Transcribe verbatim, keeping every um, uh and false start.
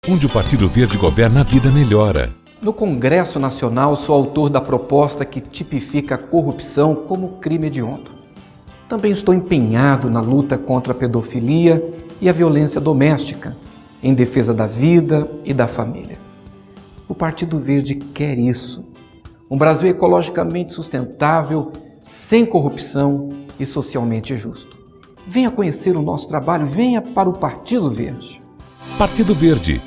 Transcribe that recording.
onde o Partido Verde governa, a vida melhora. No Congresso Nacional, sou autor da proposta que tipifica a corrupção como crime hediondo. Também estou empenhado na luta contra a pedofilia e a violência doméstica, em defesa da vida e da família. O Partido Verde quer isso. Um Brasil ecologicamente sustentável, sem corrupção e socialmente justo. Venha conhecer o nosso trabalho, venha para o Partido Verde. Partido Verde,